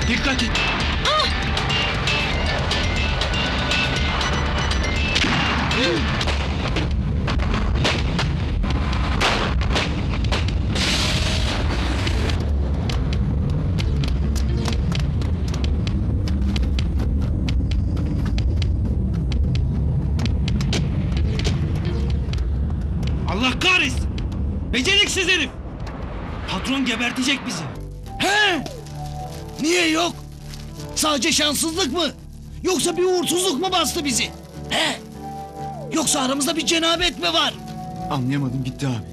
Dikkat et. Allah kahretsin! Beceriksiz herif! Patron gebertecek bizi. He? Niye yok? Sadece şanssızlık mı? Yoksa bir uğursuzluk mu bastı bizi? He? Yoksa aramızda bir cenabet mi var? Anlayamadım gitti abi.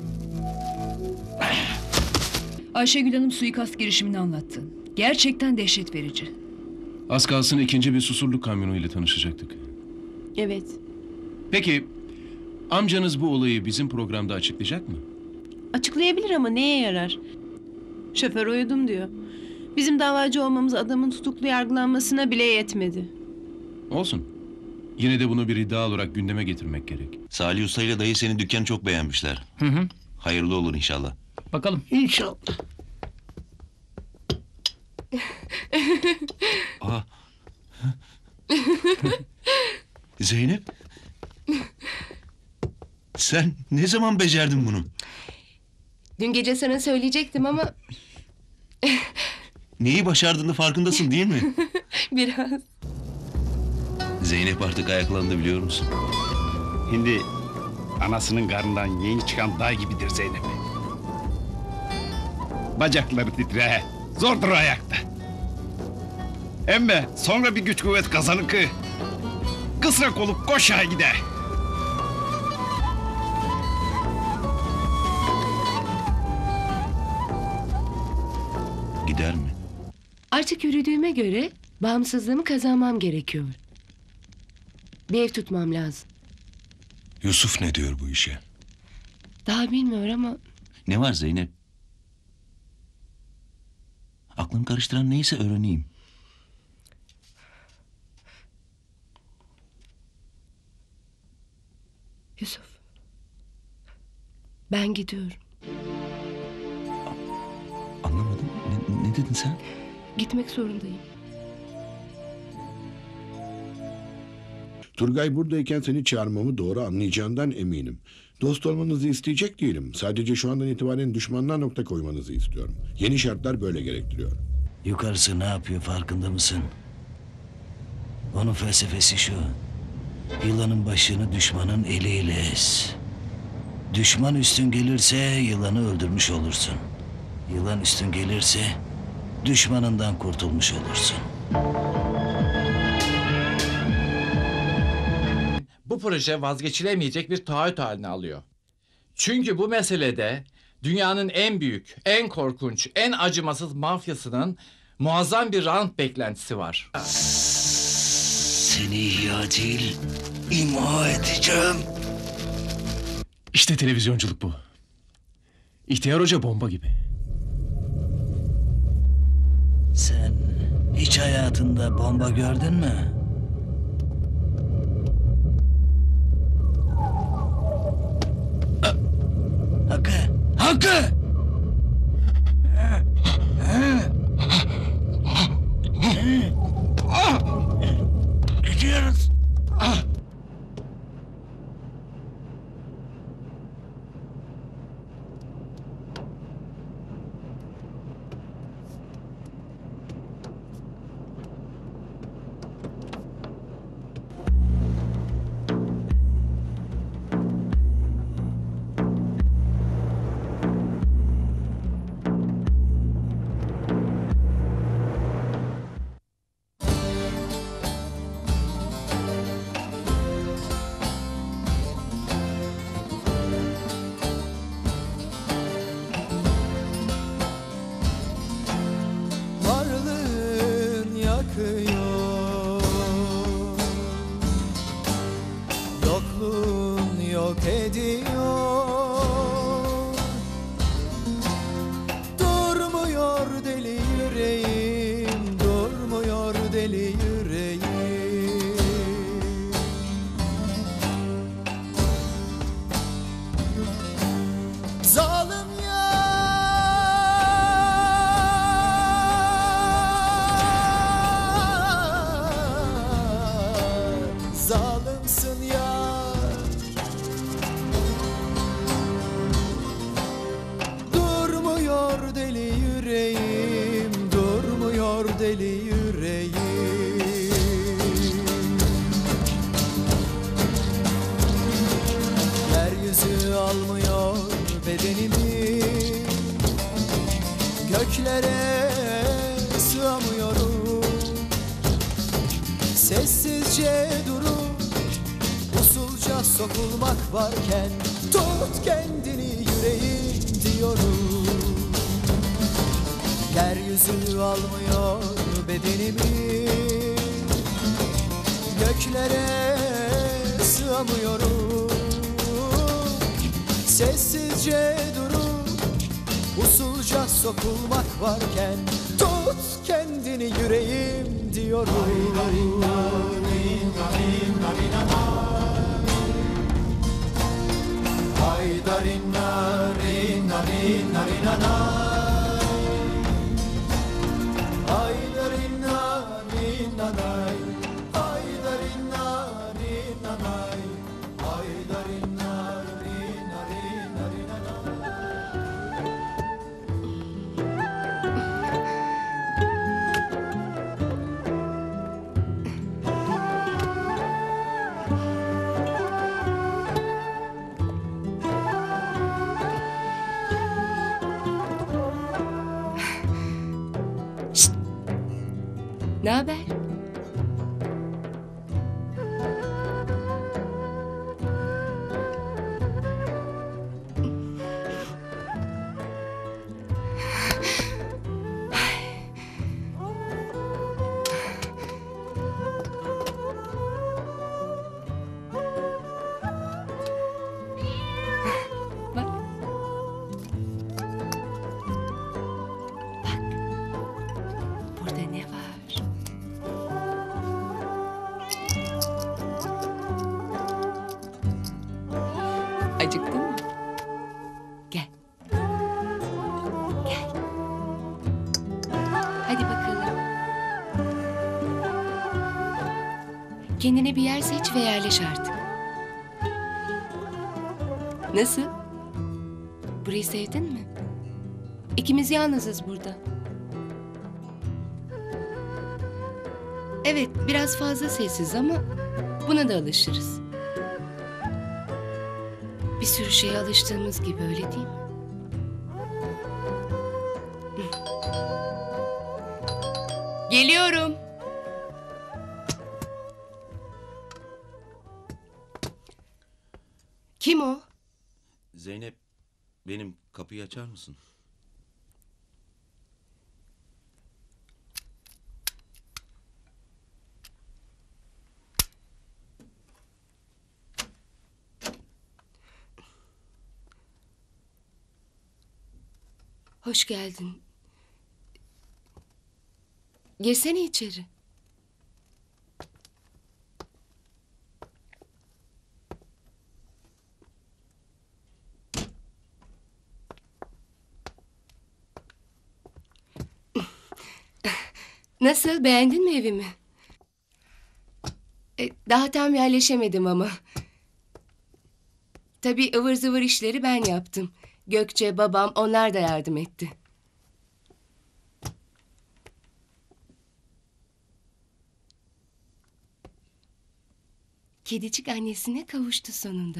Ayşegül Hanım suikast girişimini anlattı. Gerçekten dehşet verici. Az kalsın ikinci bir Susurluk kamyonuyla tanışacaktık. Evet. Peki, amcanız bu olayı bizim programda açıklayacak mı? Açıklayabilir ama neye yarar? Şoför uyudum diyor. Bizim davacı olmamız adamın tutuklu yargılanmasına bile yetmedi. Olsun. Yine de bunu bir iddia olarak gündeme getirmek gerek. Salih Usta ile dayı senin dükkanı çok beğenmişler. Hı. Hayırlı olur inşallah. Bakalım. İnşallah. Aa. Zeynep. Sen ne zaman becerdin bunu? Dün gece sana söyleyecektim ama Neyi başardığını farkındasın değil mi? biraz. Zeynep artık ayaklandı biliyor musun? Şimdi anasının karnından yeni çıkan day gibidir Zeynep. Bacakları titre, zordur ayakta. Emme sonra bir güç kuvvet kazanır ki kısrak olup koşağa gider. Gider mi? Artık yürüdüğüme göre bağımsızlığımı kazanmam gerekiyor. Bir ev tutmam lazım. Yusuf ne diyor bu işe? Daha bilmiyor ama Ne var Zeynep? Aklını karıştıran neyse öğreneyim. Yusuf. Ben gidiyorum. Anlamadım. Ne dedin sen? Gitmek zorundayım. Turgay buradayken seni çağırmamı doğru anlayacağından eminim. Dost olmanızı isteyecek değilim. Sadece şu andan itibaren düşmanlığa nokta koymanızı istiyorum. Yeni şartlar böyle gerektiriyor. Yukarısı ne yapıyor farkında mısın? Onun felsefesi şu. Yılanın başını düşmanın eliyle ez. Düşman üstün gelirse yılanı öldürmüş olursun. Yılan üstün gelirse düşmanından kurtulmuş olursun. Bu proje vazgeçilemeyecek bir taahhüt haline alıyor. Çünkü bu meselede dünyanın en büyük, en korkunç, en acımasız mafyasının muazzam bir rant beklentisi var. Seni ihya değil, imha edeceğim. İşte televizyonculuk bu. İhtiyar Hoca bomba gibi. Sen hiç hayatında bomba gördün mü? Hakkı! Hakkı! Gidiyoruz. yanıyor deli yüreğim. Yeryüzü almıyor bedenimi, göklere sığamıyorum. Sessizce durup usulca sokulmak varken tut kendini yüreğim diyorum. Yeryüzü almıyor bedenimi, göklere sığamıyorum. Sessizce durup usulca sokulmak varken tut kendini yüreğim diyorum. Haydarinna rinna rinna rinna na. Haydarinna rinna nay. Haydarinna rinna nay. Haydarinna rinna rinna rinna na. Ne haber? Bak. Bak. Burada ne var? Acıktın mı? Gel. Gel. Hadi bakalım. Kendine bir yer seç ve yerleş artık. Nasıl? Burayı sevdin mi? İkimiz yalnızız burada. Evet, biraz fazla sessiz ama buna da alışırız. Bir sürü şeye alıştığımız gibi, öyle değil mi? Geliyorum. Kim o? Zeynep, benim kapıyı açar mısın? Hoş geldin. Girsene içeri. Nasıl, beğendin mi evimi? Daha tam yerleşemedim ama. Tabii ıvır zıvır işleri ben yaptım. Gökçe, babam, onlar da yardım etti. Kedicik annesine kavuştu sonunda.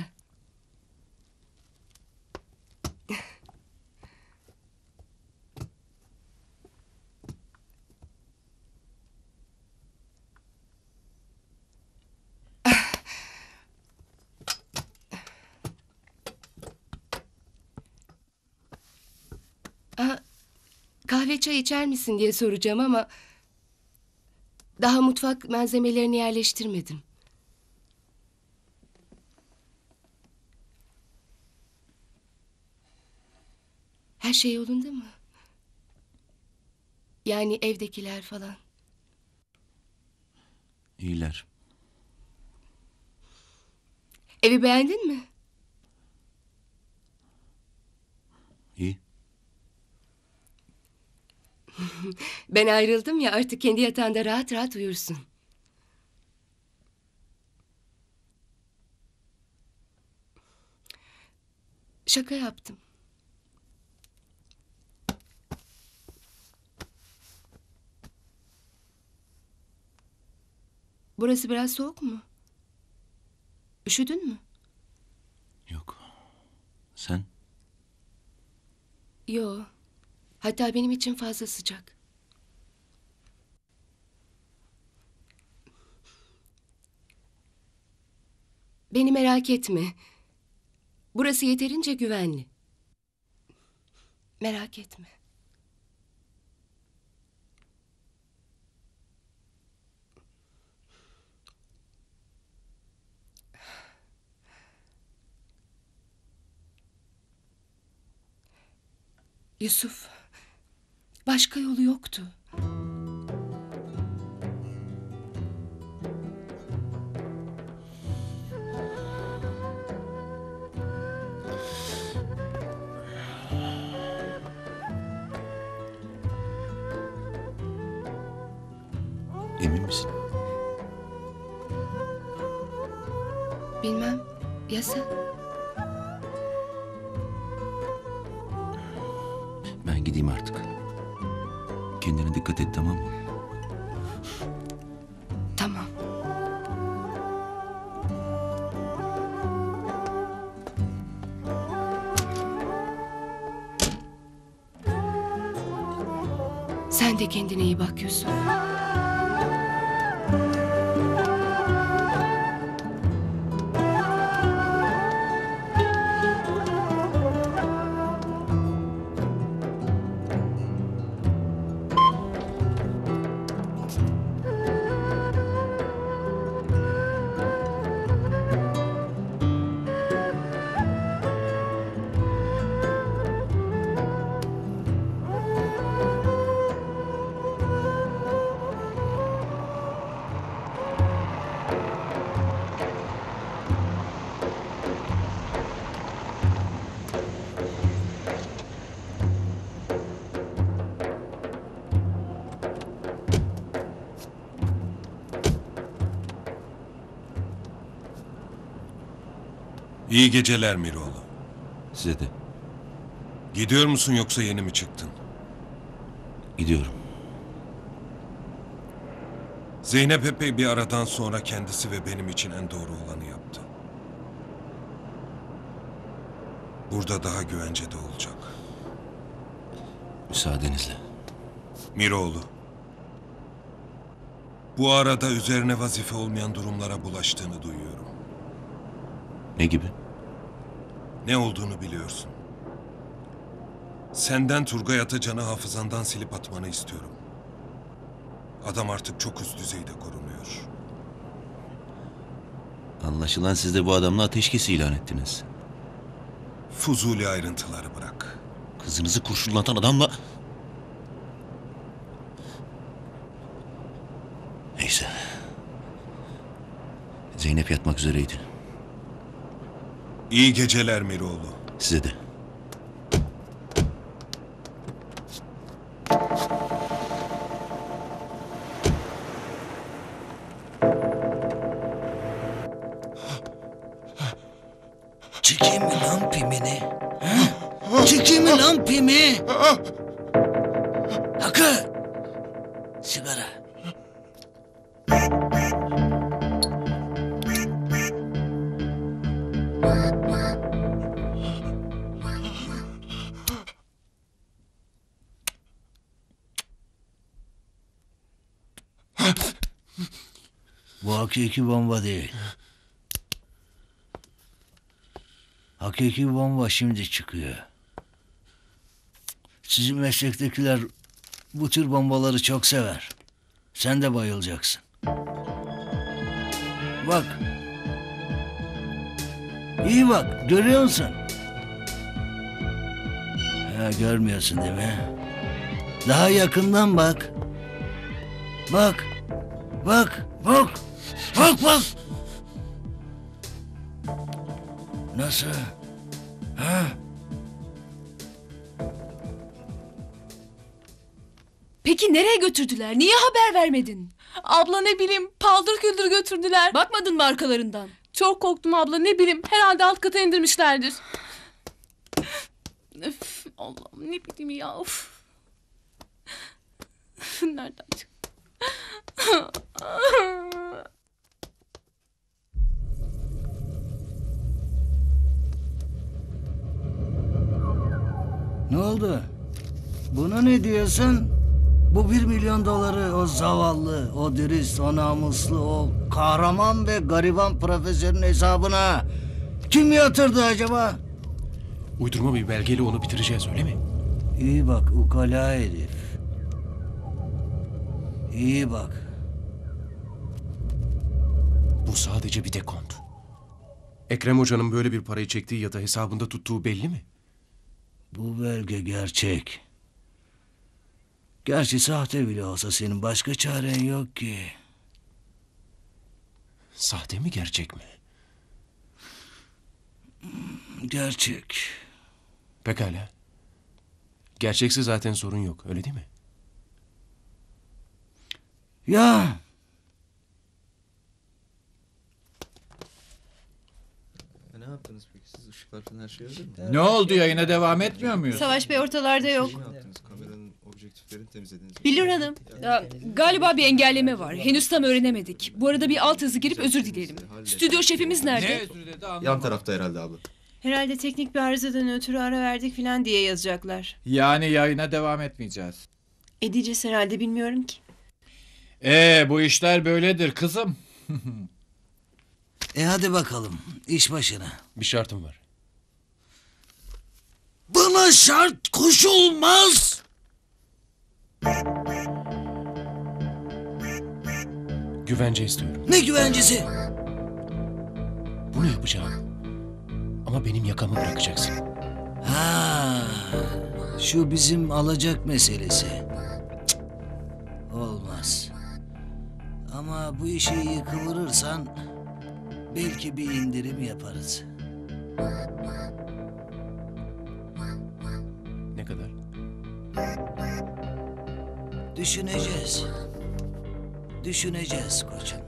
Kahve çay içer misin diye soracağım ama daha mutfak malzemelerini yerleştirmedim. Her şey yolunda mı? Yani evdekiler falan. İyiler. Evi beğendin mi? İyi. Ben ayrıldım ya, artık kendi yatağında rahat rahat uyursun. Şaka yaptım. Burası biraz soğuk mu? Üşüdün mü? Yok. Sen? Yo. Hatta benim için fazla sıcak. Beni merak etme. Burası yeterince güvenli. Merak etme. Yusuf, başka yolu yoktu. Emin misin? Bilmem, ya sen? Ben gideyim artık. Kendine dikkat et, tamam mı? Tamam. Sen de kendine iyi bak Yusuf. İyi geceler Miroğlu. Size de. Gidiyor musun yoksa yeni mi çıktın? Gidiyorum. Zeynep epey bir aradan sonra kendisi ve benim için en doğru olanı yaptı. Burada daha güvencede olacak. Müsaadenizle. Miroğlu. Bu arada üzerine vazife olmayan durumlara bulaştığını duyuyorum. Ne gibi? Ne olduğunu biliyorsun. Senden Turgay Atacan'ı hafızandan silip atmanı istiyorum. Adam artık çok üst düzeyde korunuyor. Anlaşılan siz de bu adamla ateşkes ilan ettiniz. Fuzuli ayrıntıları bırak. Kızınızı kurşunlatan adamla... Neyse. Zeynep yatmak üzereydi. İyi geceler Miroğlu. Size de. Çekeyim mi lan pimini? Ha? Çekeyim mi lan pimi? Hakkı! Sigara. Bu hakiki bomba değil. Hakiki bomba şimdi çıkıyor. Sizin meslektekiler bu tür bombaları çok sever. Sen de bayılacaksın. Bak. İyi bak, görüyor musun? Ha, görmüyorsun değil mi? Daha yakından bak. Bak. Bak. Bak. Bak bak. Nasıl? Ha? Peki nereye götürdüler? Niye haber vermedin? Abla ne bileyim paldır küldür götürdüler. Bakmadın mı arkalarından? Çok korktum abla ne bileyim herhalde alt kata indirmişlerdir. Öf, Allah'ım ne bileyim ya of. Nereden çıktı? oldu? Buna ne diyorsun? Bu 1 milyon doları o zavallı, o dürüst, o namuslu, o kahraman ve gariban profesörün hesabına kim yatırdı acaba? Uydurma bir belgeyle onu bitireceğiz öyle mi? İyi bak ukala herif. İyi bak. Bu sadece bir dekont. Ekrem Hoca'nın böyle bir parayı çektiği ya da hesabında tuttuğu belli mi? Bu belge gerçek. Gerçi sahte bile olsa senin başka çaren yok ki. Sahte mi gerçek mi? Gerçek. Pekala. Gerçekse zaten sorun yok öyle değil mi? Ya Ne yaptınız peki siz? Işıklar falan her şey hazır mı? Ne oldu, yayına devam etmiyor muyuz? Savaş Bey ortalarda yok. Ne yaptınız? Kameranın objektiflerini temizlediniz mi? Bilur Hanım. Ya, galiba bir engelleme var. Henüz tam öğrenemedik. Bu arada bir alt yazı girip özür dileyelim. Stüdyo şefimiz nerede? Yan tarafta herhalde abla. Herhalde teknik bir arızadan ötürü ara verdik falan diye yazacaklar. Yani yayına devam etmeyeceğiz. Edeceğiz herhalde, bilmiyorum ki. Bu işler böyledir kızım. hadi bakalım iş başına. Bir şartım var. Bana şart koşulmaz. Güvence istiyorum. Ne güvencesi? Bunu yapacağım. Ama benim yakamı bırakacaksın. Ha, şu bizim alacak meselesi. Cık, olmaz. Ama bu işi iyi kıvırırsan belki bir indirim yaparız. Ne kadar? Düşüneceğiz. Düşüneceğiz koçum.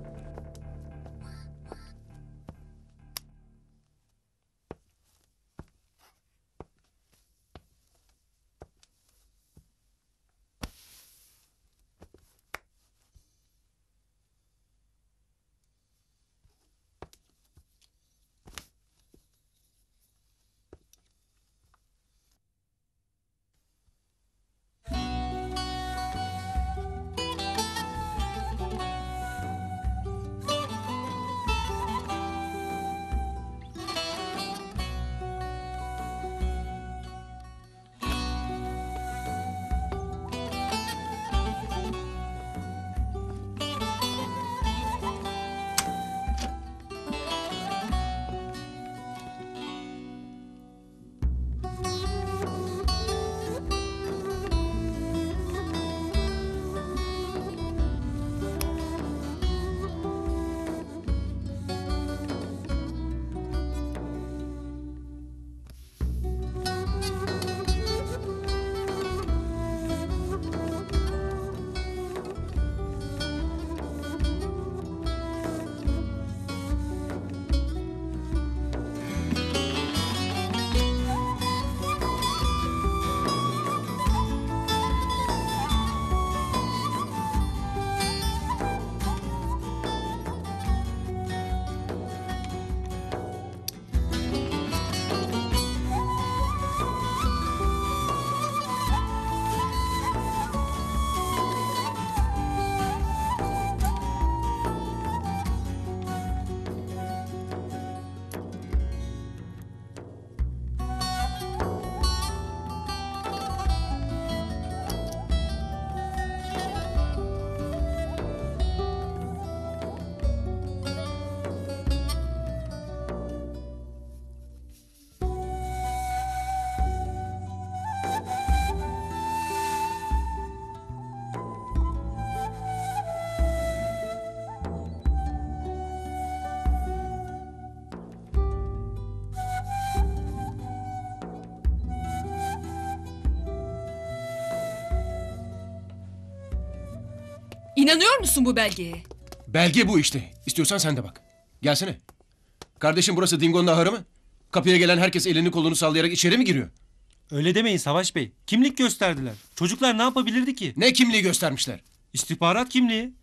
İnanıyor musun bu belgeye? Belge bu işte. İstiyorsan sen de bak. Gelsene. Kardeşim burası Dingo'nun ahırı mı? Kapıya gelen herkes elini kolunu sallayarak içeri mi giriyor? Öyle demeyin Savaş Bey. Kimlik gösterdiler. Çocuklar ne yapabilirdi ki? Ne kimliği göstermişler? İstihbarat kimliği.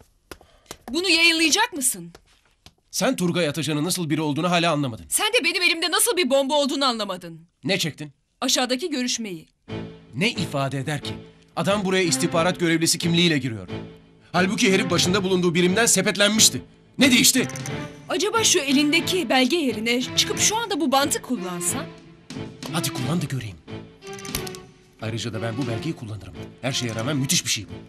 Bunu yayınlayacak mısın? Sen Turgay Atacan'ın nasıl biri olduğunu hala anlamadın. Sen de benim elimde nasıl bir bomba olduğunu anlamadın. Ne çektin? Aşağıdaki görüşmeyi. Ne ifade eder ki? Adam buraya istihbarat görevlisi kimliğiyle giriyor. Halbuki herif başında bulunduğu birimden sepetlenmişti. Ne değişti? Acaba şu elindeki belge yerine çıkıp şu anda bu bantı kullansan? Hadi kullan da göreyim. Ayrıca da ben bu belgeyi kullanırım. Her şeye rağmen müthiş bir şey bu.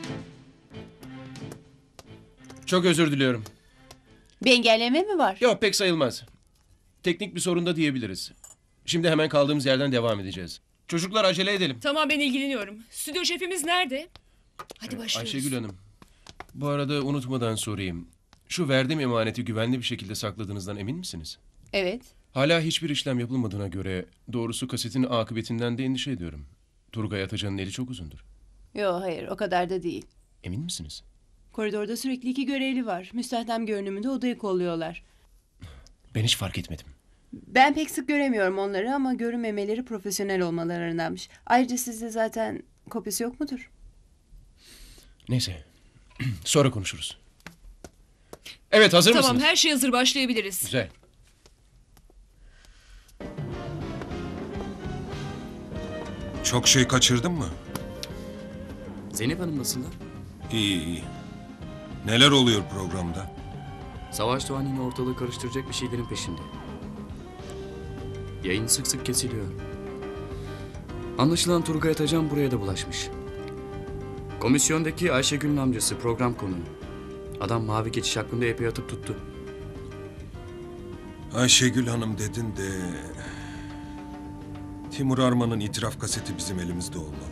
Çok özür diliyorum. Bir engelleme mi var? Yok, pek sayılmaz. Teknik bir sorun da diyebiliriz. Şimdi hemen kaldığımız yerden devam edeceğiz. Çocuklar acele edelim. Tamam, ben ilgileniyorum. Stüdyo şefimiz nerede? Hadi başlıyoruz. Ayşegül Hanım. Bu arada unutmadan sorayım. Şu verdiğim emaneti güvenli bir şekilde sakladığınızdan emin misiniz? Evet. Hala hiçbir işlem yapılmadığına göre doğrusu kasetin akıbetinden de endişe ediyorum. Turgay Atacan'ın eli çok uzundur. Yo, hayır, o kadar da değil. Emin misiniz? Koridorda sürekli 2 görevli var. Müstahdem görünümünde odayı kolluyorlar. Ben hiç fark etmedim. Ben pek sık göremiyorum onları ama görünmemeleri profesyonel olmalarındanmış. Ayrıca sizde zaten kopyası yok mudur? Neyse. Sonra konuşuruz. Evet, hazır mısınız? Tamam, her şey hazır, başlayabiliriz. Güzel. Çok şey kaçırdın mı? Zeynep Hanım nasıllar? İyi iyi. Neler oluyor programda? Savaş Doğan yine ortalığı karıştıracak bir şeylerin peşinde. Yayın sık sık kesiliyor. Anlaşılan Turgay Atacan buraya da bulaşmış. Komisyondaki Ayşegül'ün amcası program konuğu. Adam mavi geçiş hakkında epey atıp tuttu. Ayşegül Hanım dedin de... Timur Arman'ın itiraf kaseti bizim elimizde olmalı.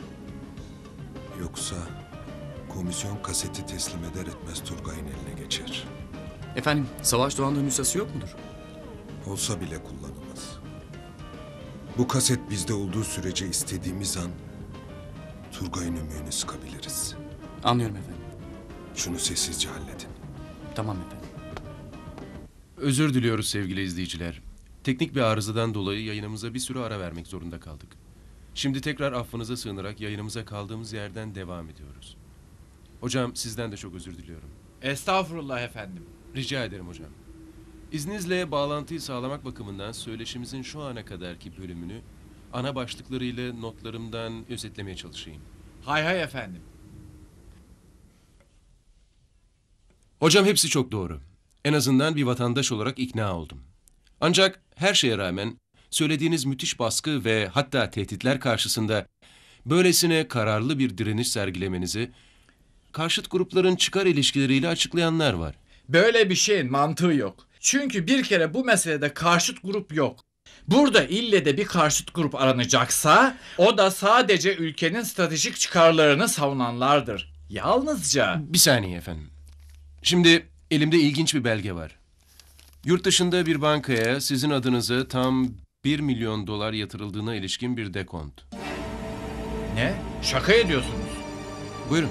Yoksa komisyon kaseti teslim eder etmez Turgay'ın eline geçer. Efendim, Savaş Doğan'da nüshası yok mudur? Olsa bile kullanılmaz. Bu kaset bizde olduğu sürece istediğimiz an Turgay'ın ümüğünü sıkabiliriz. Anlıyorum efendim. Şunu sessizce halledin. Tamam efendim. Özür diliyoruz sevgili izleyiciler. Teknik bir arızadan dolayı yayınımıza bir süre ara vermek zorunda kaldık. Şimdi tekrar affınıza sığınarak yayınımıza kaldığımız yerden devam ediyoruz. Hocam, sizden de çok özür diliyorum. Estağfurullah efendim. Rica ederim hocam. İzninizle bağlantıyı sağlamak bakımından söyleşimizin şu ana kadarki bölümünü ana başlıklarıyla notlarımdan özetlemeye çalışayım. Hay hay efendim. Hocam, hepsi çok doğru. En azından bir vatandaş olarak ikna oldum. Ancak her şeye rağmen söylediğiniz müthiş baskı ve hatta tehditler karşısında böylesine kararlı bir direniş sergilemenizi karşıt grupların çıkar ilişkileriyle açıklayanlar var. Böyle bir şeyin mantığı yok. Çünkü bir kere bu meselede karşıt grup yok. Burada ille de bir karşıt grup aranacaksa o da sadece ülkenin stratejik çıkarlarını savunanlardır. Yalnızca... Bir saniye efendim. Şimdi elimde ilginç bir belge var. Yurt dışında bir bankaya sizin adınıza tam 1 milyon dolar yatırıldığına ilişkin bir dekont. Ne? Şaka ediyorsunuz. Buyurun.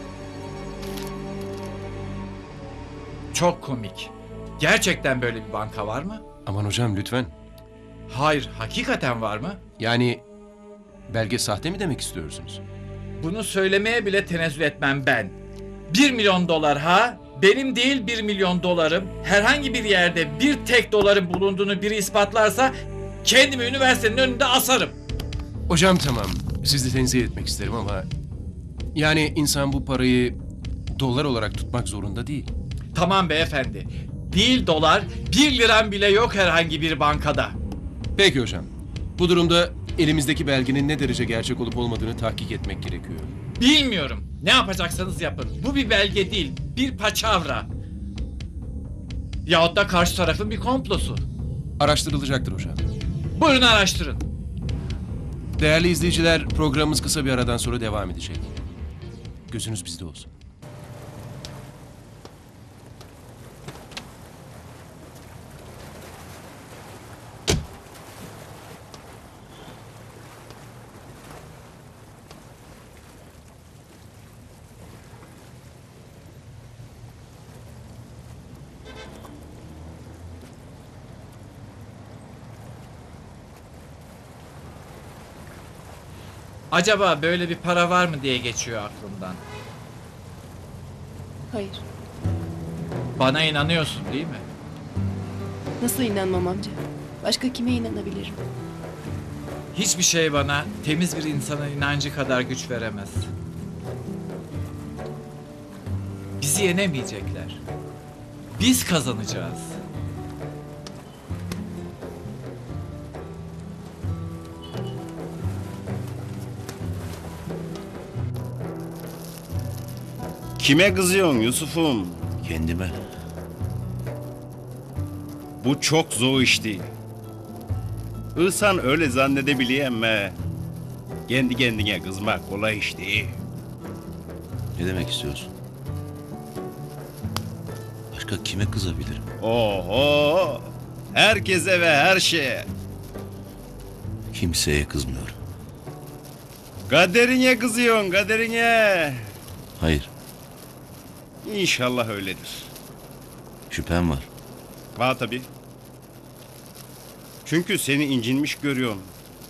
Çok komik. Gerçekten böyle bir banka var mı? Aman hocam, lütfen. Hayır, hakikaten var mı? Yani belge sahte mi demek istiyorsunuz? Bunu söylemeye bile tenezzül etmem ben. 1 milyon dolar ha? Benim değil 1 milyon dolarım. Herhangi bir yerde bir tek doların bulunduğunu biri ispatlarsa kendimi üniversitenin önünde asarım. Hocam tamam, sizi tenzih etmek isterim ama... Yani insan bu parayı dolar olarak tutmak zorunda değil. Tamam beyefendi. Değil dolar, 1 liram bile yok herhangi bir bankada. Peki hocam. Bu durumda elimizdeki belgenin ne derece gerçek olup olmadığını tahkik etmek gerekiyor. Bilmiyorum. Ne yapacaksanız yapın. Bu bir belge değil, bir paçavra. Yahut da karşı tarafın bir komplosu. Araştırılacaktır hocam. Buyurun araştırın. Değerli izleyiciler, programımız kısa bir aradan sonra devam edecek. Gözünüz bizde olsun. Acaba böyle bir para var mı diye geçiyor aklımdan. Hayır. Bana inanıyorsun değil mi? Nasıl inanmam amca? Başka kime inanabilirim? Hiçbir şey bana temiz bir insanın inancı kadar güç veremez. Bizi yenemeyecekler. Biz kazanacağız. Kime kızıyorsun Yusuf'um? Kendime. Bu çok zor iş değil. İnsan öyle zannedebiliyor ama kendi kendine kızmak kolay iş değil. Ne demek istiyorsun? Başka kime kızabilirim? Oho! Herkese ve her şeye. Kimseye kızmıyorum. Kaderine kızıyorsun, kaderine. Hayır, İnşallah öyledir. şüphem var. Var tabii. Çünkü seni incinmiş görüyorum.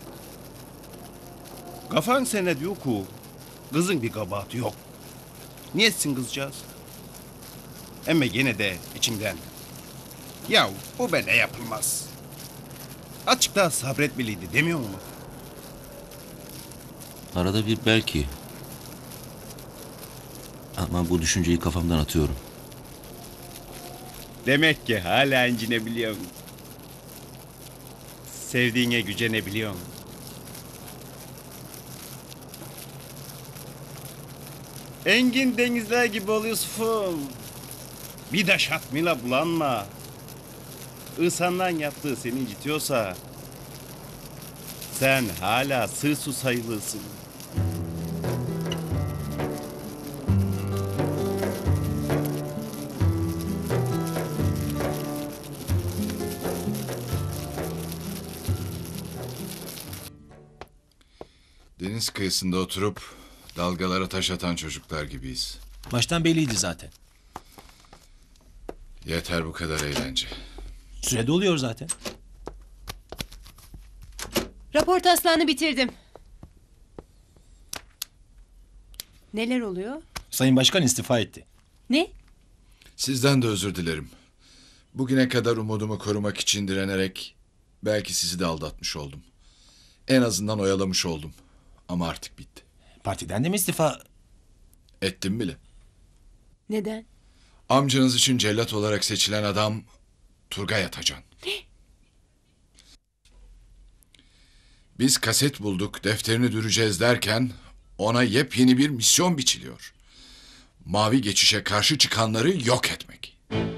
Kafan sana diyor ki kızın bir kabahati yok. Niye etsin kızcağız? Ama gene de içimden. Ya bu bana yapılmaz. Açık daha sabretmeliydi demiyor mu? Arada bir belki. Ama bu düşünceyi kafamdan atıyorum. Demek ki hala incinebiliyorsun. Sevdiğine gücenebiliyorsun. Engin denizler gibi oluyorsun. Bir de şatmıyla bulanma. İnsandan yaptığı seni incitiyorsa sen hala sığ su sayılırsın. Deniz kıyısında oturup dalgalara taş atan çocuklar gibiyiz. Baştan belliydi zaten. Yeter bu kadar eğlence. Sürede oluyor zaten. Rapor taslağını bitirdim. Neler oluyor? Sayın Başkan istifa etti. Ne? Sizden de özür dilerim. Bugüne kadar umudumu korumak için direnerek belki sizi de aldatmış oldum. En azından oyalamış oldum. Ama artık bitti. Partiden de mi istifa? Ettim bile. Neden? Amcanız için cellat olarak seçilen adam Turgay Atacan. Ne? Biz kaset bulduk, defterini düreceğiz derken ona yepyeni bir misyon biçiliyor. Mavi geçişe karşı çıkanları yok etmek.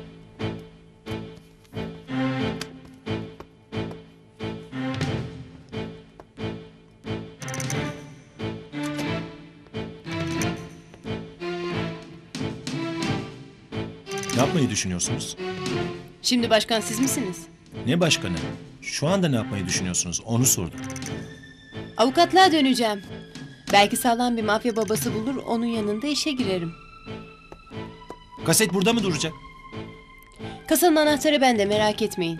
Ne yapmayı düşünüyorsunuz? Şimdi başkan siz misiniz? Ne başkanı? Şu anda ne yapmayı düşünüyorsunuz? Onu sordum. Avukatlığa döneceğim. Belki sağlam bir mafya babası bulur, onun yanında işe girerim. Kaset burada mı duracak? Kasanın anahtarı bende, merak etmeyin.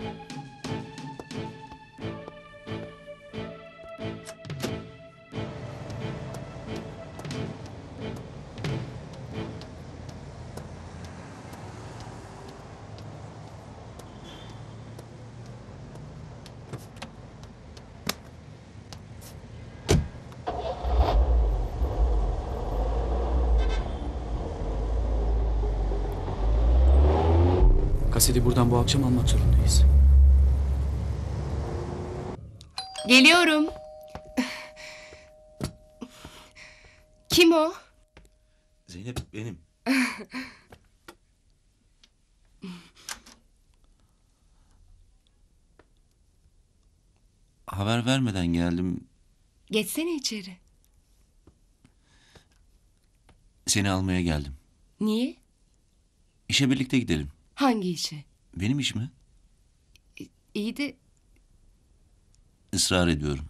Kaseti buradan bu akşam almak zorundayız. Geliyorum. Kim o? Zeynep benim. Haber vermeden geldim. Geçsene içeri. Seni almaya geldim. Niye? İşe birlikte gidelim. Hangi işe? Benim iş mi? İyi de Israr ediyorum.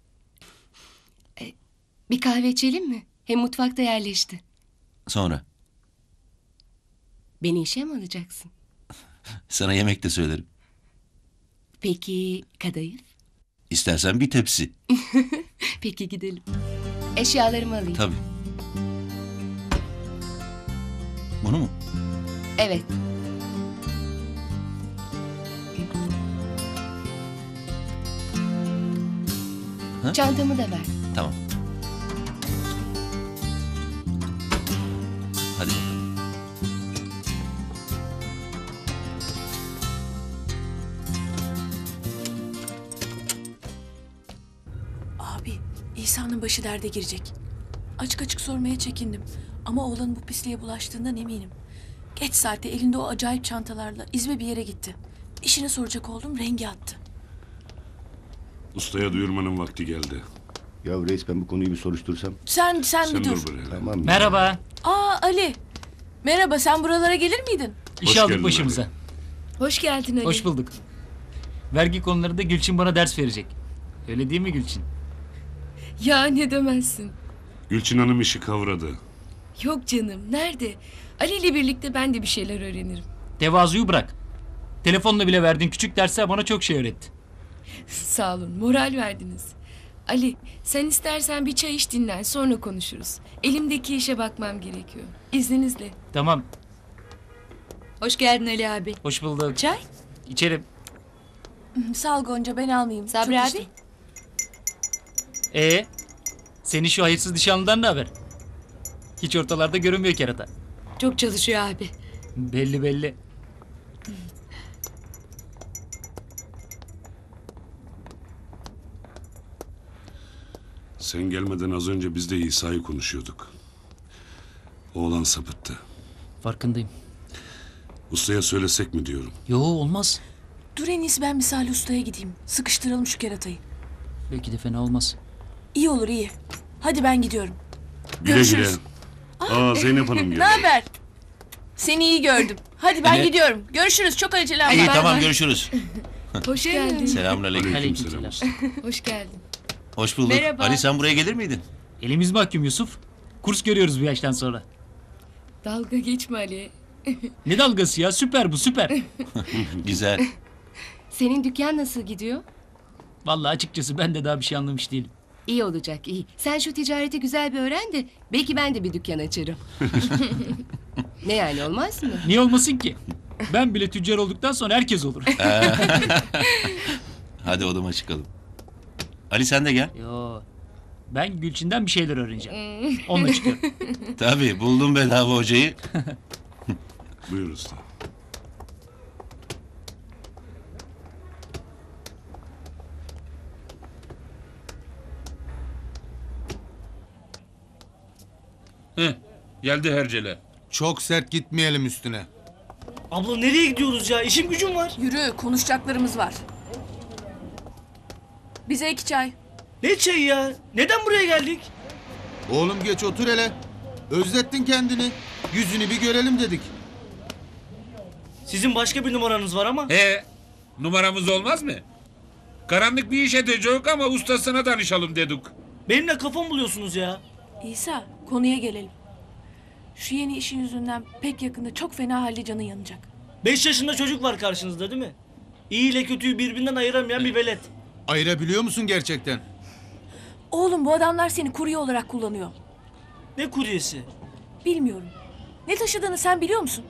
bir kahve içelim mi? Hem mutfakta yerleşti. Sonra. Beni işe mi alacaksın? Sana yemek de söylerim. Peki kadayıf? İstersen bir tepsi. Peki gidelim. Eşyalarımı alayım. Tabii. Bunu mu? Evet. Ha? Çantamı da ver. Tamam. Hadi bakalım. Abi, İsa'nın başı derde girecek. Açık açık sormaya çekindim. Ama oğlanın bu pisliğe bulaştığından eminim. Geç saatte elinde o acayip çantalarla İzmir bir yere gitti. İşini soracak oldum, rengi attı. Ustaya duyurmanın vakti geldi. Ya reis ben bu konuyu bir soruştursam. Sen bir dur. Tamam. Merhaba. Aa Ali. Merhaba, sen buralara gelir miydin? İş aldık başımıza. Hoş geldin Ali. Hoş bulduk. Vergi konularında Gülçin bana ders verecek. Öyle değil mi Gülçin? Ya ne demezsin. Gülçin Hanım işi kavradı. Yok canım, nerede? Ali ile birlikte ben de bir şeyler öğrenirim. Tevazuyu bırak. Telefonla bile verdiğin küçük dersler bana çok şey öğretti. Sağ olun, moral verdiniz. Ali, sen istersen bir çay iç dinlen, sonra konuşuruz. Elimdeki işe bakmam gerekiyor. İzninizle. Tamam. Hoş geldin Ali abi. Hoş bulduk. Çay? İçerim. Sağ ol Gonca, ben almayayım. Sabri Çok abi? içtim. Senin şu hayırsız nişanlıdan ne haber? Hiç ortalarda görünmüyor kerata. Çok çalışıyor abi. Belli belli. Sen gelmeden az önce biz de İsa'yı konuşuyorduk. Oğlan sapıttı. Farkındayım. Ustaya söylesek mi diyorum. Yo olmaz. Dur en iyisi ben bir Salih Usta'ya gideyim. Sıkıştıralım şu keratayı. Belki de fena olmaz. İyi olur iyi. Hadi ben gidiyorum. Güle Görüşürüz. güle. Aa Zeynep Hanım Ne geldi. haber? Seni iyi gördüm. Hadi ben Ne? gidiyorum. Görüşürüz. Çok acele ama. İyi tamam görüşürüz. Hoş geldin. Selamünaleyküm. Aleykümselam. Hoş geldin. Hoş bulduk. Merhaba. Ali sen buraya gelir miydin? Elimiz mahkum Yusuf. Kurs görüyoruz bu yaştan sonra. Dalga geçme Ali. Ne dalgası ya? Süper bu süper. Güzel. Senin dükkan nasıl gidiyor? Vallahi açıkçası ben de daha bir şey anlamış değilim. İyi olacak iyi. Sen şu ticareti güzel bir öğren de belki ben de bir dükkan açarım. Ne yani olmaz mı? Niye olmasın ki? Ben bile tüccar olduktan sonra herkes olur. Hadi odama çıkalım. Ali sen de gel. Yo. Ben Gülçin'den bir şeyler öğreneceğim. Onunla çıkıyorum. Tabii buldum bedava hocayı. Buyur usta. Geldi hercele. Çok sert gitmeyelim üstüne. Abla nereye gidiyoruz ya? İşim gücüm var. Yürü, konuşacaklarımız var. Bize 2 çay. Ne çayı ya? Neden buraya geldik? Oğlum geç otur hele. Özlettin kendini. Yüzünü bir görelim dedik. Sizin başka bir numaranız var ama. Numaramız olmaz mı? Karanlık bir iş edecek ama ustasına danışalım dedik. Benimle kafam buluyorsunuz ya. İsa, konuya gelelim. Şu yeni işin yüzünden pek yakında çok fena halde canın yanacak. 5 yaşında çocuk var karşınızda değil mi? İyi ile kötüyü birbirinden ayıramayan bir velet. Ayırabiliyor musun gerçekten? Oğlum bu adamlar seni kurye olarak kullanıyor. Ne kuryesi? Bilmiyorum. Ne taşıdığını sen biliyor musun?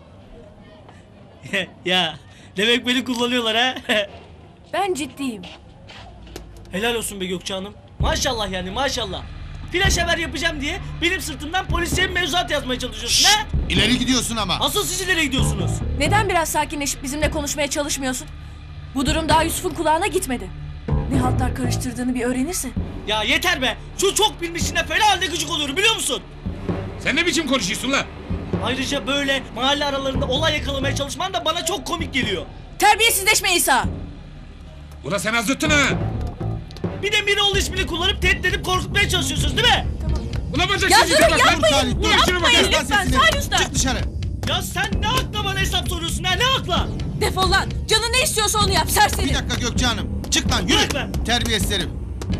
Ya demek beni kullanıyorlar ha. Ben ciddiyim. Helal olsun be Gökçe Hanım. Maşallah yani maşallah. Flash haber yapacağım diye benim sırtımdan polisiye mevzuat yazmaya çalışıyorsun ha? İleri gidiyorsun ama. Asıl siz ileri gidiyorsunuz. Neden biraz sakinleşip bizimle konuşmaya çalışmıyorsun? Bu durum daha Yusuf'un kulağına gitmedi. Ne haltlar karıştırdığını bir öğrenirse. Ya yeter be. Şu çok bilmişine fena halde gıcık oluyorum biliyor musun? Sen ne biçim konuşuyorsun lan? Ayrıca böyle mahalle aralarında olay yakalamaya çalışman da bana çok komik geliyor. Terbiyesizleşme İsa. Ulan sen azıttın ha. Bir de Miroğlu ismini kullanıp tehdit edip korkutmaya çalışıyorsunuz değil mi? Ulan Ya bacaksız durun bak lan. yapmayın. Dur şuna bak. Yapmayın lütfen Salih Usta. Çık dışarı. Ya sen ne akla bana hesap soruyorsun ha ne akla? Defol lan. Canın ne istiyorsa onu yap serseri. Bir dakika Gökçe Hanım. Çık lan yürü. Bırak ben. Terbiyesiz herif.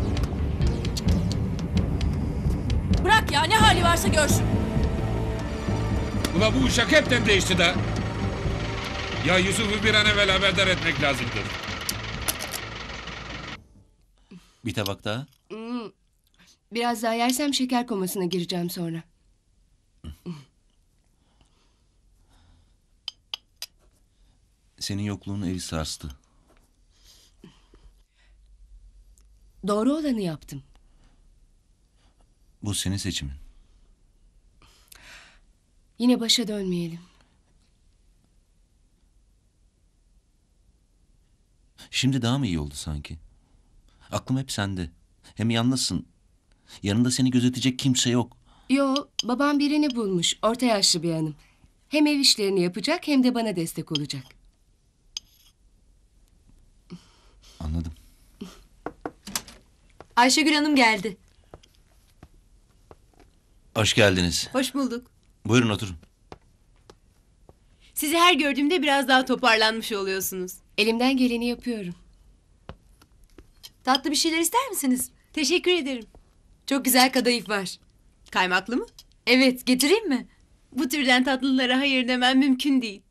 Bırak ya ne hali varsa görsün. Ulan bu uşak hepten değişti da. Ya Yusuf'u bir an evvel haberdar etmek lazımdır. Bir tabak daha. Biraz daha yersem şeker komasına gireceğim sonra. Senin yokluğun evi sarstı. Doğru olanı yaptım. Bu senin seçimin. Yine başa dönmeyelim. Şimdi daha mı iyi oldu sanki? Aklım hep sende. Hem yalnızsın. Yanında seni gözetecek kimse yok. Yo, babam birini bulmuş. Orta yaşlı bir hanım. Hem ev işlerini yapacak hem de bana destek olacak. Anladım. Ayşegül Hanım geldi. Hoş geldiniz. Hoş bulduk. Buyurun oturun. Sizi her gördüğümde biraz daha toparlanmış oluyorsunuz. Elimden geleni yapıyorum. Tatlı bir şeyler ister misiniz? Teşekkür ederim. Çok güzel kadayıf var. Kaymaklı mı? Evet, getireyim mi? Bu türden tatlılara hayır demem mümkün değil.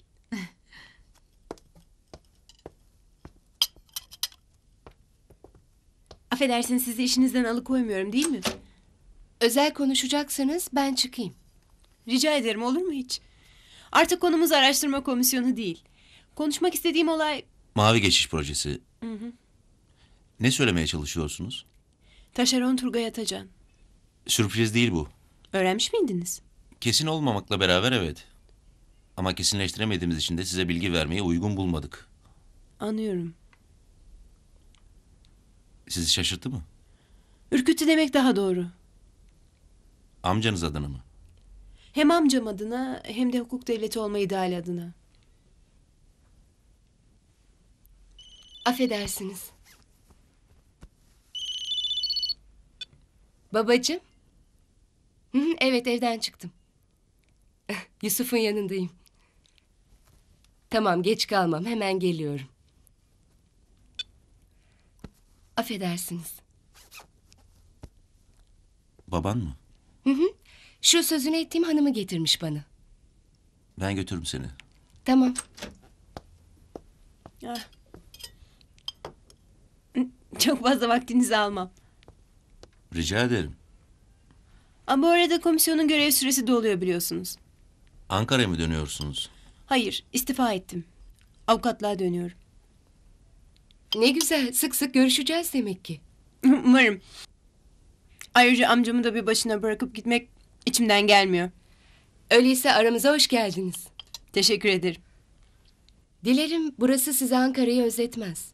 Affedersiniz, sizi işinizden alıkoymuyorum değil mi? Özel konuşacaksanız ben çıkayım. Rica ederim, olur mu hiç? Artık konumuz araştırma komisyonu değil. Konuşmak istediğim olay... Mavi geçiş projesi. Hı hı. Ne söylemeye çalışıyorsunuz? Taşeron Turgay Atacan. Sürpriz değil bu. Öğrenmiş miydiniz? Kesin olmamakla beraber evet. Ama kesinleştiremediğimiz için de size bilgi vermeye uygun bulmadık. Anlıyorum. Sizi şaşırttı mı? Ürküttü demek daha doğru. Amcanız adına mı? Hem amcam adına hem de hukuk devleti olma ideali adına. Affedersiniz. Babacığım. Hı hı, evet, evden çıktım. Yusuf'un yanındayım. Tamam, geç kalmam, hemen geliyorum. Affedersiniz. Baban mı? Hı hı. Şu sözünü ettiğim hanımı getirmiş bana. Ben götürürüm seni. Tamam. Ah. Çok fazla vaktinizi almam. Rica ederim. Ama bu arada komisyonun görev süresi doluyor biliyorsunuz. Ankara'ya mı dönüyorsunuz? Hayır, istifa ettim. Avukatlığa dönüyorum. Ne güzel, sık sık görüşeceğiz demek ki. Umarım. Ayrıca amcamı da bir başına bırakıp gitmek içimden gelmiyor. Öyleyse aramıza hoş geldiniz. Teşekkür ederim. Dilerim burası size Ankara'yı özletmez.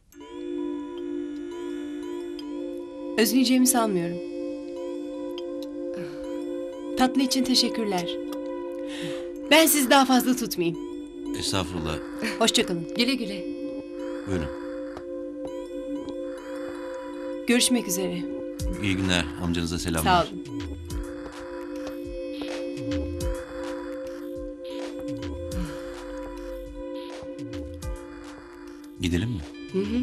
Özleyeceğimi sanmıyorum. Tatlı için teşekkürler. Ben sizi daha fazla tutmayayım. Estağfurullah. Hoşçakalın. Güle güle. Buyurun. Görüşmek üzere. İyi günler. Amcanıza selamlar. Sağ olun. Gidelim mi? Hı hı.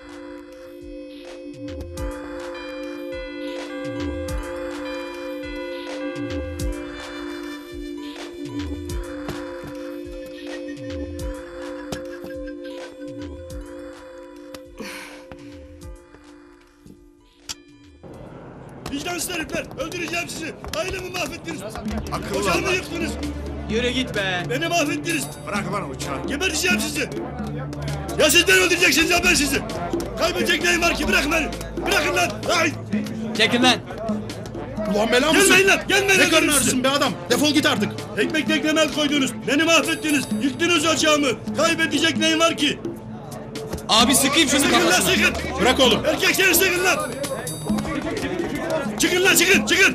Vicdansız herifler! Öldüreceğim sizi! Ailemi mahvettiniz! Akıllı Ocağımı olma. yıktınız! Yürü git be. Beni mahvettiniz! Bırak lan uçağı. Geberteceğim sizi! Ya sizden öldüreceksiniz ya ben sizi! Kaybedecek neyim var ki? Bırakın beni! Bırakın lan! Ay! Çekin lan. Ulan bela mısın? Gelmeyin lan! Gelmeyin! Ne öldürürüm karın sizi. ağrısın be adam? Defol git artık. Ekmek tekneme el koydunuz! Beni mahvettiniz! Yıktınız ocağımı! Kaybedecek neyim var ki? Abi sıkayım şunu Sıkın lan kafasına. sıkın! Bırak oğlum. Erkekleri sıkın lan! Çıkın lan çıkın! Çıkın!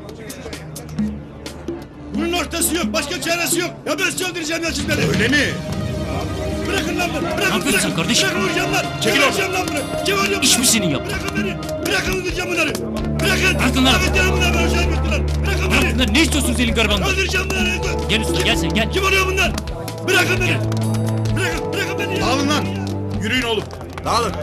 Bunun ortası yok, başka çaresi yok. Ya ben sizi öldüreceğim ya siz beni. Öyle mi? Bırakın lan beni. Bırakın, yapıyorsun bırakın. kardeşim? Bırakın vuracağım lan. Çekil Kim oradan. vuracağım lan bunu? Kim vuracağım? İş mi senin yap? Bırakın beni. Bırakın öldüreceğim bunları. Bırakın. Bırakın lan. Bırakın bunları. Ben hoşuma gittiler. Bırakın Bırak beni. bunları, ne istiyorsunuz elin garibanından? Öldüreceğim bunları. Gel üstüne, gel sen gel. Kim oluyor bunlar? Bırakın beni. Bırakın beni. ya. Dağılın lan. Yürüyün oğlum. Dağılın.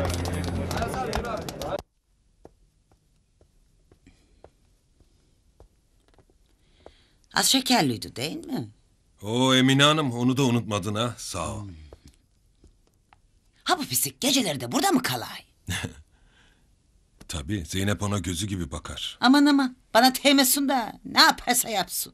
Az şekerliydi değil mi? Oo Emine Hanım onu da unutmadın ha. Sağ ol. Ha bu pislik geceleri de burada mı kalay? Tabii Zeynep ona gözü gibi bakar. Aman aman bana değmesin de ne yaparsa yapsın.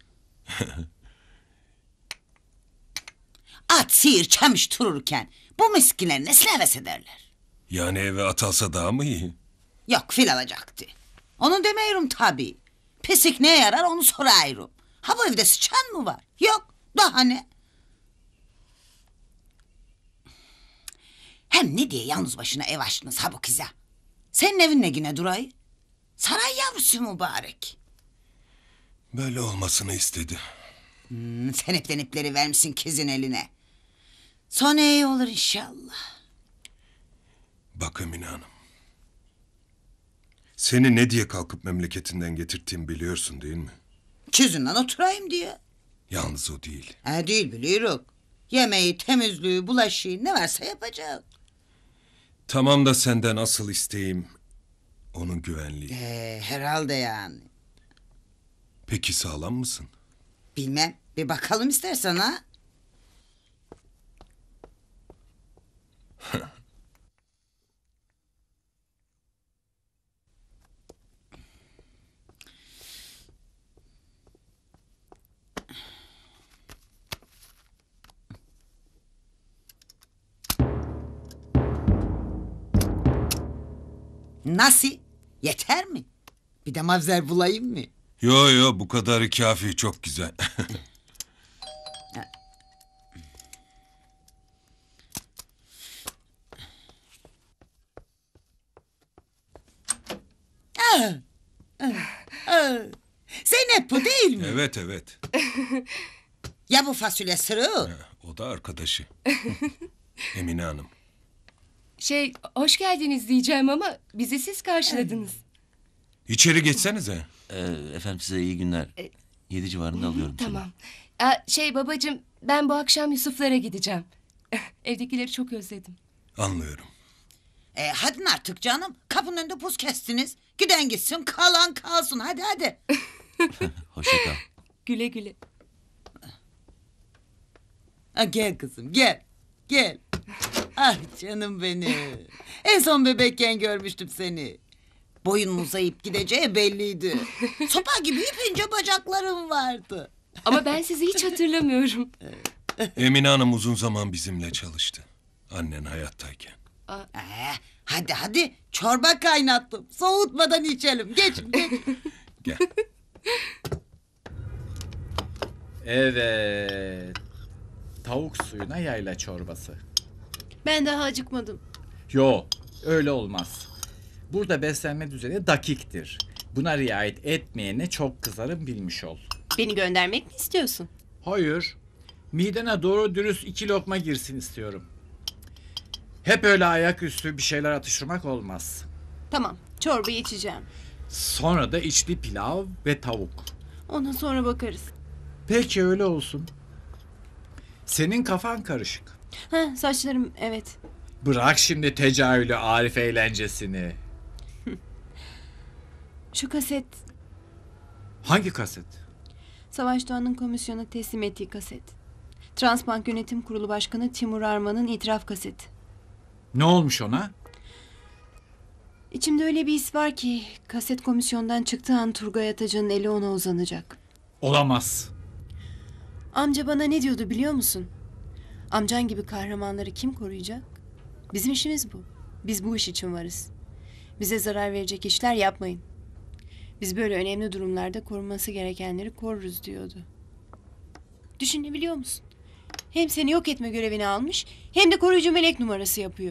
At sihir çamış dururken bu miskinler nesine heves ederler? Yani eve at alsa daha mı iyi? Yok fil alacaktı. Onu demiyorum tabii. Pisik neye yarar onu sorayım. Ha bu evde sıçan mı var? Yok. Daha ne? Hem ne diye yalnız başına ev açtınız ha bu kıza? Senin evin ne yine Duray? Saray yavrusu mübarek. Böyle olmasını istedi. Sen ipleri vermişsin kızın eline. Sonra iyi olur inşallah. Bak Emine Hanım. Seni ne diye kalkıp memleketinden getirttiğimi biliyorsun değil mi? Kızından oturayım diye. Yalnız o değil. Ha değil biliyorum. Yemeği, temizliği, bulaşığı ne varsa yapacak. Tamam da senden asıl isteğim onun güvenliği. Herhalde yani. Peki sağlam mısın? Bilmem. Bir bakalım istersen ha. Nasıl? Yeter mi? Bir de mavzer bulayım mı? Yo bu kadarı kafi, çok güzel. Zeynep bu değil mi? Evet. Ya bu fasulye sırığı? O da arkadaşı. Emine Hanım. Hoş geldiniz diyeceğim ama bizi siz karşıladınız. İçeri geçsenize. Efendim size iyi günler. 7 civarında alıyorum seni. Tamam. Babacığım ben bu akşam Yusuf'lara gideceğim. Evdekileri çok özledim. Anlıyorum. Hadi artık canım. Kapının önünde buz kestiniz. Giden gitsin, kalan kalsın. Hadi. Hoşça kal. Güle güle. Gel kızım, gel. Ah canım benim. En son bebekken görmüştüm seni. Boyun uzayıp gideceği belliydi. Sopa gibi ipince bacakların vardı. Ama ben sizi hiç hatırlamıyorum. Emine Hanım uzun zaman bizimle çalıştı. Annen hayattayken. Hadi. Çorba kaynattım. Soğutmadan içelim. Geç. Gel. Evet. Tavuk suyuna yayla çorbası. Ben daha acıkmadım. Yo, öyle olmaz. Burada beslenme düzeni dakiktir. Buna riayet etmeyene çok kızarım, bilmiş ol. Beni göndermek mi istiyorsun? Hayır. Midene doğru dürüst 2 lokma girsin istiyorum. Hep öyle ayaküstü bir şeyler atıştırmak olmaz. Tamam, çorbayı içeceğim. Sonra da içli pilav ve tavuk. Ona sonra bakarız. Peki öyle olsun. Senin kafan karışık. Saçlarım evet. Bırak şimdi tecahülü Arif eğlencesini. Şu kaset. Hangi kaset? Savaş Doğan'ın komisyona teslim ettiği kaset. Transbank Yönetim Kurulu Başkanı Timur Arman'ın itiraf kaseti. Ne olmuş ona? İçimde öyle bir his var ki kaset komisyondan çıktığı an Turgay Atacan'ın eli ona uzanacak. Olamaz. Amca bana ne diyordu biliyor musun? Amcan gibi kahramanları kim koruyacak? Bizim işimiz bu. Biz bu iş için varız. Bize zarar verecek işler yapmayın. Biz böyle önemli durumlarda korunması gerekenleri koruruz diyordu. Düşünebiliyor musun? Hem seni yok etme görevini almış hem de koruyucu melek numarası yapıyor.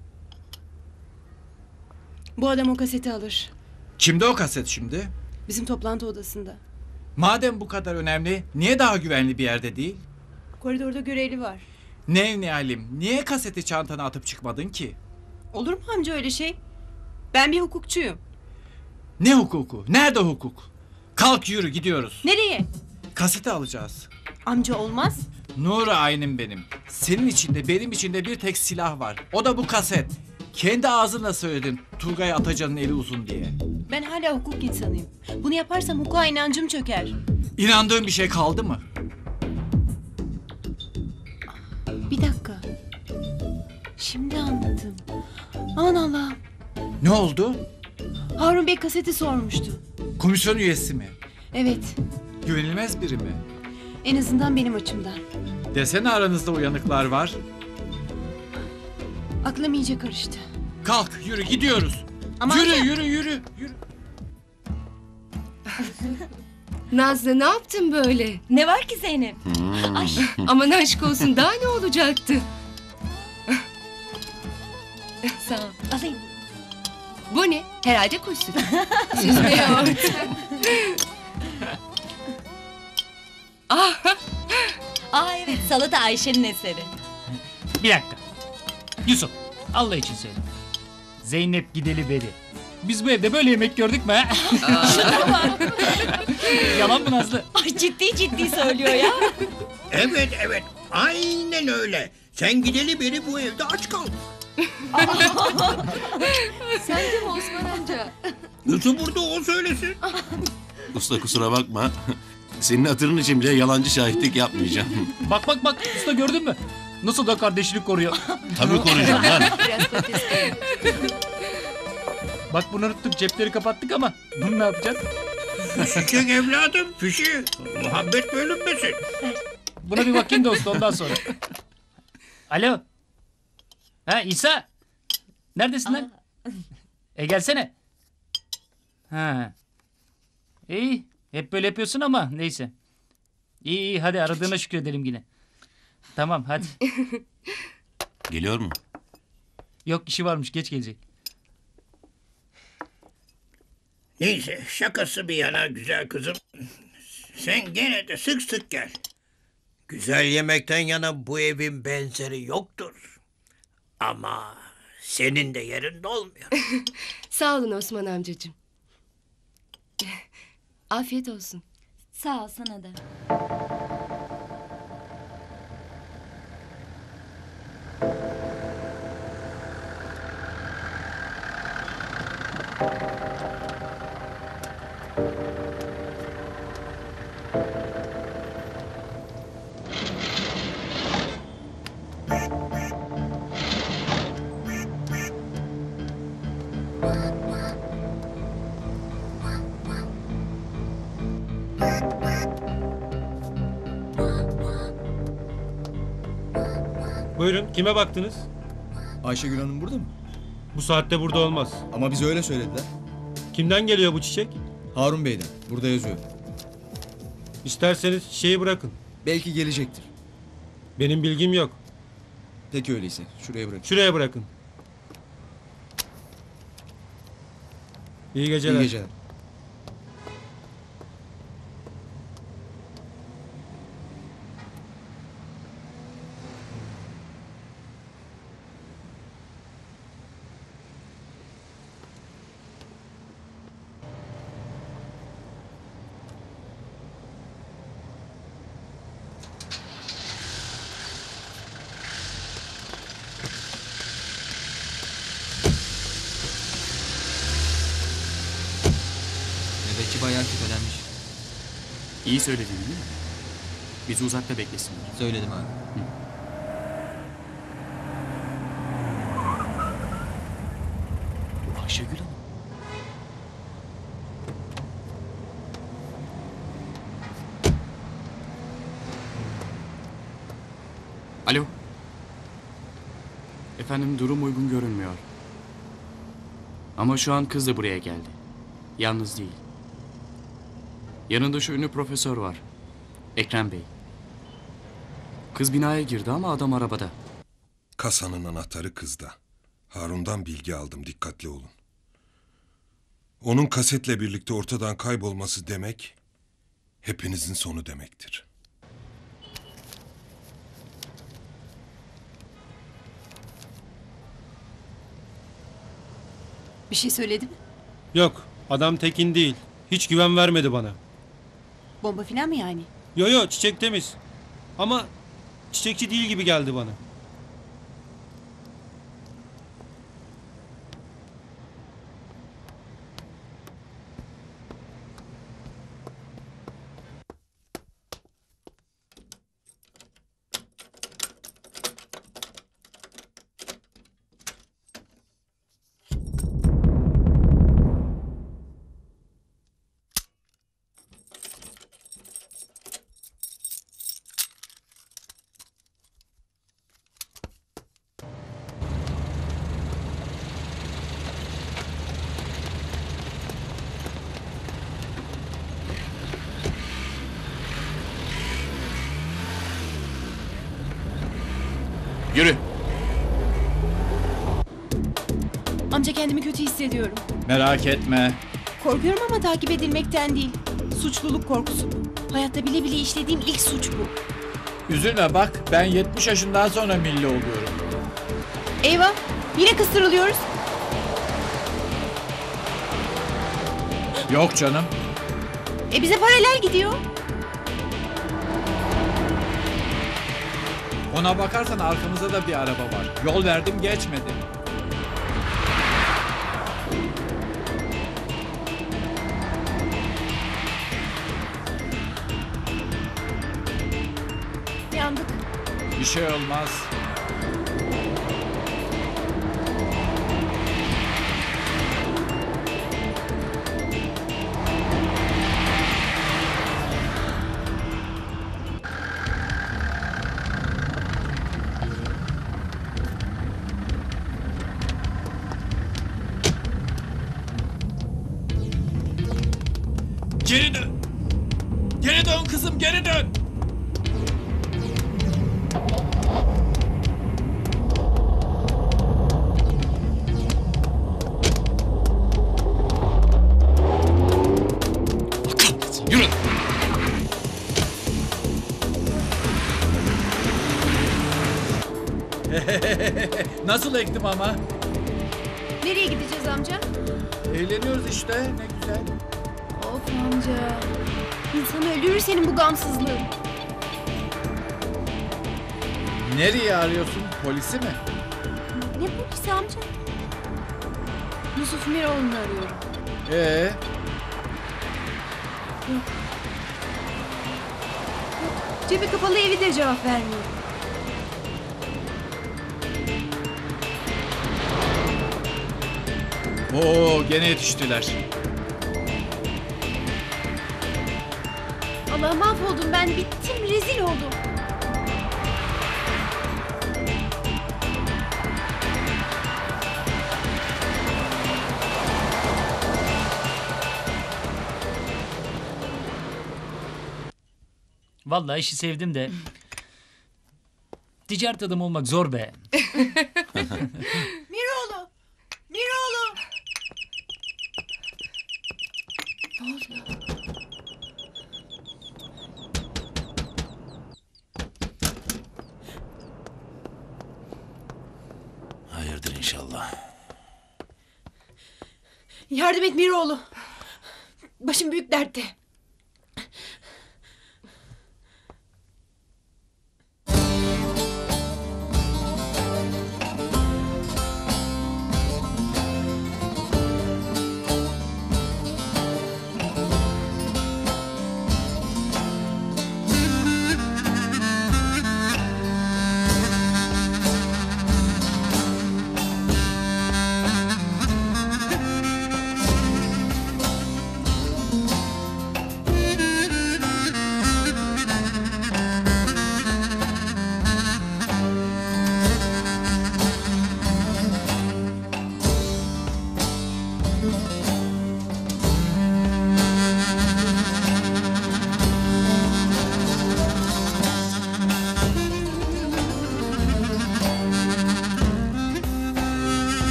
Bu adam o kaseti alır. Kimde o kaset şimdi? Bizim toplantı odasında. Madem bu kadar önemli, niye daha güvenli bir yerde değil? Koridorda görevli var. Nevnihalim, niye kaseti çantana atıp çıkmadın ki? Olur mu amca öyle şey? Ben bir hukukçuyum. Ne hukuku? Nerede hukuk? Kalk yürü, gidiyoruz. Nereye? Kaseti alacağız. Amca olmaz. Nuri aynim benim. Senin içinde, benim içinde bir tek silah var. O da bu kaset. Kendi ağzınla söyledin Turgay Atacan'ın eli uzun diye. Ben hala hukuk insanıyım. Bunu yaparsam hukuka inancım çöker. İnandığın bir şey kaldı mı? Bir dakika. Şimdi anladım. Aman Allah'ım. Ne oldu? Harun Bey kaseti sormuştu. Komisyon üyesi mi? Evet. Güvenilmez biri mi? En azından benim açımdan. Desene aranızda uyanıklar var. Aklım iyice karıştı. Kalk yürü, gidiyoruz. Yürü. Nazlı ne yaptın böyle? Ne var ki Zeynep? Ay, aman aşk olsun daha ne olacaktı? Sağ ol. Alayım. Bu ne? Herhalde kuş sütü. Süzme yoğurt. Evet, salata Ayşe'nin eseri. Bir dakika. Yusuf, Allah için söyle. Zeynep gideli beri. Biz bu evde böyle yemek gördük mü ha? Şuna bak. Yalan mı Nazlı? Ay ciddi söylüyor ya. Evet. Aynen öyle. Sen gideli beri bu evde aç kaldın. Sen de mi Osman amca? Yusuf burada o söylesin. Usta kusura bakma. Senin hatırın için bile yalancı şahitlik yapmayacağım. Bak usta gördün mü? Nasıl da kardeşlik koruyor. Tabii koruyacağım lan. Biraz patates. Bak bunu unuttuk, cepleri kapattık ama bunu ne yapacağız? Fişecek evladım fişi. Muhabbet bölünmesin. Buna bir bakayım da usta ondan sonra. Alo. Ha İsa. Neredesin lan? Gelsene. Ha. İyi. Hep böyle yapıyorsun ama neyse. İyi hadi aradığına şükredelim yine. Tamam hadi. Geliyor mu? Yok işi varmış geç gelecek. Neyse şakası bir yana güzel kızım. Sen gene de sık sık gel. Güzel yemekten yana bu evin benzeri yoktur. Ama senin de yerin dolmuyor. Sağ olun Osman amcacığım. Afiyet olsun. Sağ ol sana da. Buyurun, kime baktınız? Ayşegül Hanım burada mı? Bu saatte burada olmaz. Ama bize öyle söylediler. Kimden geliyor bu çiçek? Harun Bey'den. Burada yazıyor. İsterseniz çiçeği bırakın. Belki gelecektir. Benim bilgim yok. Peki öyleyse. Şuraya bırakın. Şuraya bırakın. İyi geceler. İyi geceler. Nöbetçi bayağı küpelenmiş. İyi söyledin değil mi? Bizi uzakta beklesinler. Söyledim abi. Ayşegül Hanım. Alo. Efendim durum uygun görünmüyor. Ama şu an kız da buraya geldi. Yalnız değil. Yanında şu ünlü profesör var. Ekrem Bey. Kız binaya girdi ama adam arabada. Kasanın anahtarı kızda. Harun'dan bilgi aldım, dikkatli olun. Onun kasetle birlikte ortadan kaybolması demek, hepinizin sonu demektir. Bir şey söyledi mi? Yok, adam tekin değil. Hiç güven vermedi bana. Bomba filan mı yani? Yo, çiçek temiz. Ama çiçekçi değil gibi geldi bana. Yürü. Amca kendimi kötü hissediyorum. Merak etme. Korkuyorum ama takip edilmekten değil. Suçluluk korkusu bu. Hayatta bile bile işlediğim ilk suç bu. Üzülme bak, ben 70 yaşından sonra milli oluyorum. Eyvah! Yine kıstırılıyoruz. Yok canım. Bize paralel gidiyor. Ona bakarsan arkamızda da bir araba var. Yol verdim, geçmedi. Yandık. Bir şey olmaz. Geri dön. Geri dön kızım, geri dön. Yürü. Nasıl ektim ama? Nereye gideceğiz amca? Eğleniyoruz işte, ne güzel. Of amca. İnsanı öldürür senin bu gamsızlığın. Nereye arıyorsun? Polisi mi? Ne polisi amca? Yusuf Miroğlu'nu arıyorum. Yok. Cebi kapalı, evi de cevap vermiyor. Oo, gene yetiştiler. Allah, mahvoldum ben, bittim, rezil oldum. Vallahi işi sevdim de. Ticaret adamı olmak zor be. Miroğlu! Miroğlu! Ne oluyor? Hayırdır inşallah. Yardım et Miroğlu. Başım büyük dertte.